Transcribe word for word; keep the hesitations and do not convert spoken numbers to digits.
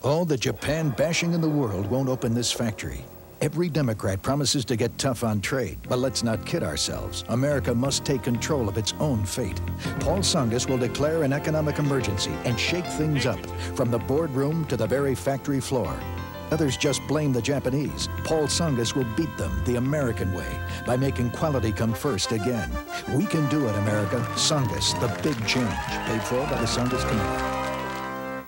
All the Japan bashing in the world won't open this factory. Every Democrat promises to get tough on trade, but let's not kid ourselves. America must take control of its own fate. Paul Tsongas will declare an economic emergency and shake things up, from the boardroom to the very factory floor. Others just blame the Japanese. Paul Tsongas will beat them the American way by making quality come first again. We can do it, America. Tsongas, the big change. Paid for by the Tsongas Committee.